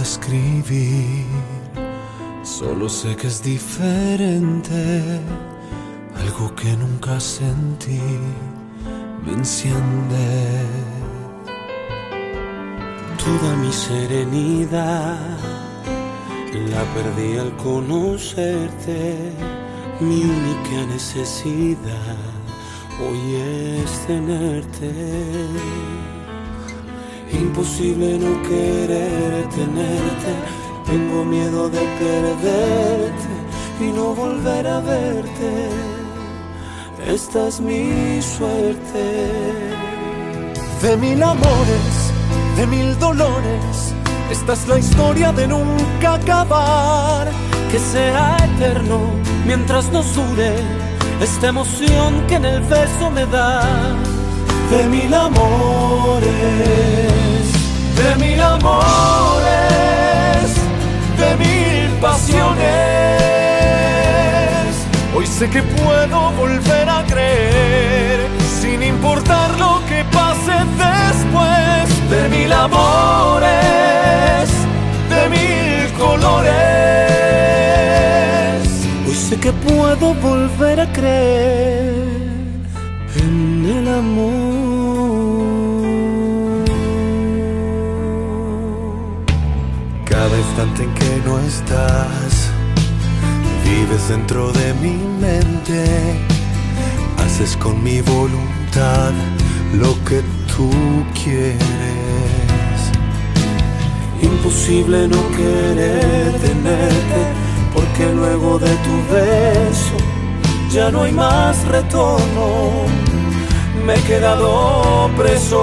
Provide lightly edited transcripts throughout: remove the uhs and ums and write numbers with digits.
describir, solo sé que es diferente. Algo que nunca sentí me enciende. Toda mi serenidad la perdí al conocerte. Mi única necesidad hoy es tenerte. Imposible no querer tenerte. Tengo miedo de perderte y no volver a verte. Esta es mi suerte. De mil amores, de mil dolores, esta es la historia de nunca acabar. Que sea eterno mientras nos dure esta emoción que en el beso me das. De mil amores, de mil amores, de mil pasiones. Hoy sé que puedo volver a creer, sin importar lo que pase después. De mil amores, de mil colores. Hoy sé que puedo volver a creer en el amor. Cada instante en que no estás, vives dentro de mi mente. Haces con mi voluntad lo que tú quieres. Imposible no querer tenerte, porque luego de tu beso ya no hay más retorno. Me he quedado preso.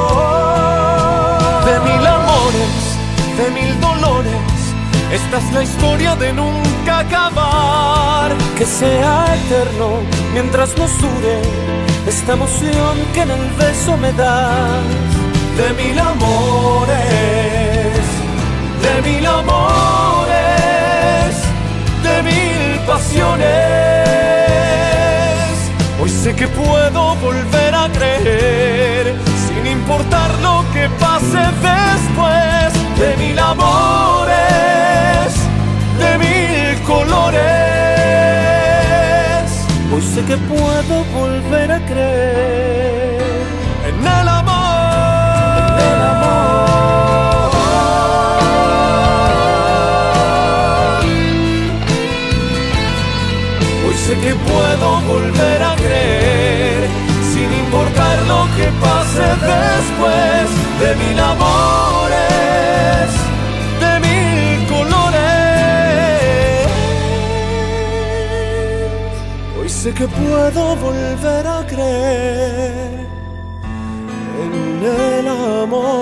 De mil amores, de mil dolores, esta es la historia de nunca acabar. Que sea eterno mientras nos dure esta emoción que en el beso me das. De mil amores, de mil amores, de mil pasiones. Hoy sé que puedo volver a creer, sin importar lo que pase después. De mil amores, de mil colores. Hoy sé que puedo volver a creer en el amor, en el amor. Hoy sé que puedo volver a creer, sin importar lo que pase después. De mil amores, de mil colores. Hoy sé que puedo volver a creer en el amor.